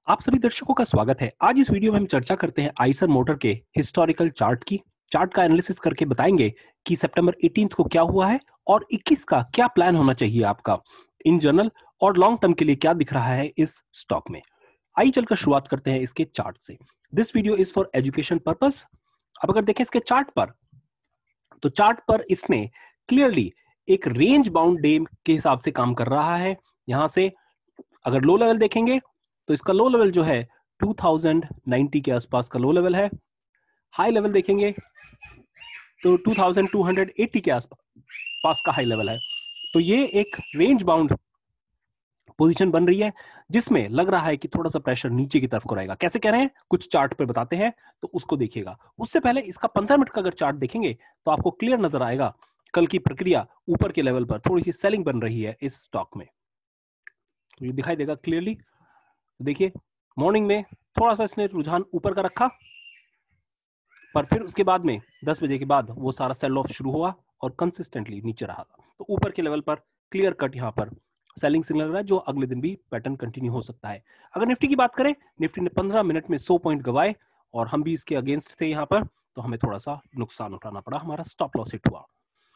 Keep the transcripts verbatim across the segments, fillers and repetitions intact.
आप सभी दर्शकों का स्वागत है। आज इस वीडियो में हम चर्चा करते हैं आइसर मोटर के हिस्टोरिकल चार्ट की। चार्ट का एनालिसिस करके बताएंगे कि सितंबर अठारह को क्या हुआ है और इक्कीस का क्या प्लान होना चाहिए आपका इन जनरल और लॉन्ग टर्म के लिए क्या दिख रहा है इस स्टॉक में। आइए चलकर शुरुआत करते हैं इसके चार्ट से। This video is for education purpose. अब अगर देखें इसके चार्ट पर, तो चार्ट पर इसने क्लियरली एक रेंज बाउंड डे के हिसाब से काम कर रहा है। यहां से अगर लो लेवल देखेंगे तो इसका लो लेवल जो है टू थाउजेंड नाइंटी के आसपास का लो लेवल है। हाई लेवल देखेंगे तो two thousand two hundred eighty के आसपास का हाई लेवल है। तो ये एक रेंज बाउंड पोजीशन बन रही है जिसमें लग रहा है कि थोड़ा सा प्रेशर नीचे की तरफ को रहेगा। कैसे कह रहे हैं कुछ चार्ट पे बताते हैं, तो उसको देखिएगा। उससे पहले इसका पंद्रह मिनट का अगर चार्ट देखेंगे तो आपको क्लियर नजर आएगा कल की प्रक्रिया ऊपर के लेवल पर थोड़ी सी सेलिंग बन रही है इस स्टॉक में, तो ये दिखाई देगा क्लियरली। देखिए मॉर्निंग में थोड़ा सा इसने रुझान ऊपर का रखा, पर फिर उसके बाद में दस बजे के बाद वो सारा सेल ऑफ शुरू हुआ और कंसिस्टेंटली नीचे रहा। तो ऊपर के लेवल पर क्लियर कट यहाँ पर सेलिंग सिग्नल रहा है, जो अगले दिन भी पैटर्न कंटिन्यू हो सकता है। अगर निफ्टी की बात करें, निफ्टी ने पंद्रह मिनट में सौ पॉइंट गवाए और हम भी इसके अगेंस्ट थे यहाँ पर, तो हमें थोड़ा सा नुकसान उठाना पड़ा, हमारा स्टॉप लॉस हिट हुआ।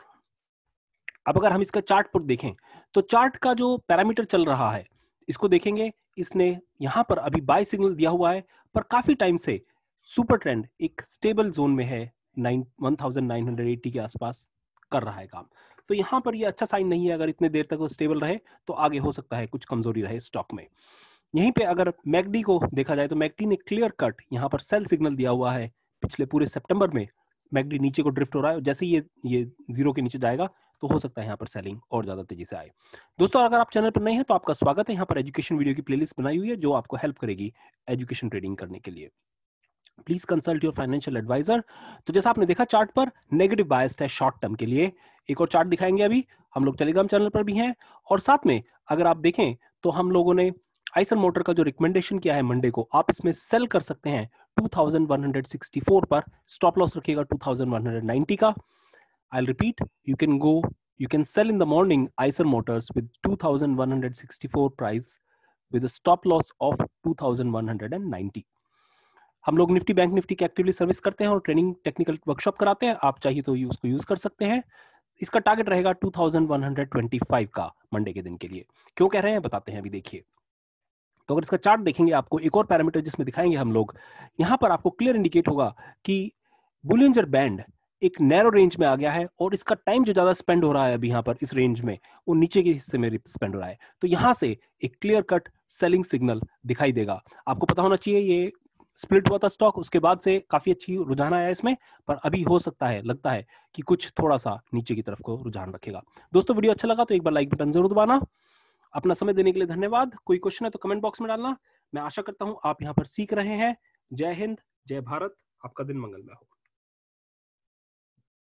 अब अगर हम इसका चार्ट पर देखें तो चार्ट का जो पैरामीटर चल रहा है इसको देखेंगे, इसने यहां पर अभी बाय सिग्नल दिया हुआ है, पर काफी टाइम से सुपर ट्रेंड एक स्टेबल जोन में है, one thousand nine hundred eighty के आसपास कर रहा है काम। तो यहां पर ये अच्छा साइन नहीं है। अगर इतने देर तक वो स्टेबल रहे तो आगे हो सकता है कुछ कमजोरी रहे स्टॉक में। यहीं पे अगर मैकडी को देखा जाए तो मैकडी ने क्लियर कट यहाँ पर सेल सिग्नल दिया हुआ है। पिछले पूरे सितंबर में मैकडी नीचे को ड्रिफ्ट हो रहा है, जैसे ये ये जीरो के नीचे जाएगा तो हो सकता है यहाँ पर सेलिंग और ज्यादा तेजी से आए। दोस्तों अगर आप चैनल पर नए हैं तो आपका स्वागत है। यहाँ पर एजुकेशन वीडियो की प्लेलिस्ट बनाई हुई है जो आपको हेल्प करेगी एजुकेशन ट्रेडिंग करने के लिए। Please consult your financial advisor. तो जैसा आपने देखा चार्ट पर नेगेटिव बायस्ड है शॉर्ट टर्म के लिए। एक और चार्ट दिखाएंगे अभी, हम लोग टेलीग्राम चैनल पर भी हैं। और साथ में अगर आप देखें तो हम लोगों ने आइसर मोटर का जो रिकमेंडेशन किया है मंडे को, आप इसमें सेल कर सकते हैं two thousand one hundred sixty four पर। स्टॉप लॉस रखिएगा two thousand one hundred ninety का। I'll repeat, you can go, you can sell in the morning Eiser Motors with two thousand one hundred sixty-four price with a stop loss of two thousand one hundred ninety. हम लोग Nifty bank Nifty की actively service करते हैं और training technical workshop कराते हैं। आप चाहिए तो उसको यूज कर सकते हैं। इसका टारगेट रहेगा two thousand one hundred twenty five का मंडे के दिन के लिए। क्यों कह रहे हैं बताते हैं अभी, देखिए। तो अगर इसका चार्ट देखेंगे आपको एक और पैरामीटर जिसमें दिखाएंगे हम लोग, यहाँ पर आपको क्लियर इंडिकेट होगा कि बुलियंजर बैंड एक नैरो रेंज में आ गया है और इसका टाइम जो ज्यादा स्पेंड हो रहा है अभी यहाँ पर इस रेंज में, वो नीचे के हिस्से में स्पेंड हो रहा है। तो यहाँ से एक क्लियर कट सेलिंग सिग्नल दिखाई देगा। आपको पता होना चाहिए ये स्प्लिट हुआ था स्टॉक, उसके बाद से काफी अच्छी रुझान आया इसमें, पर अभी हो सकता है, लगता है कि कुछ थोड़ा सा नीचे की तरफ को रुझान रखेगा। दोस्तों वीडियो अच्छा लगा तो एक बार लाइक बटन जरूर दबाना। अपना समय देने के लिए धन्यवाद। कोई क्वेश्चन है तो कमेंट बॉक्स में डालना। मैं आशा करता हूं आप यहाँ पर सीख रहे हैं। जय हिंद, जय भारत, आपका दिन मंगलमय हो।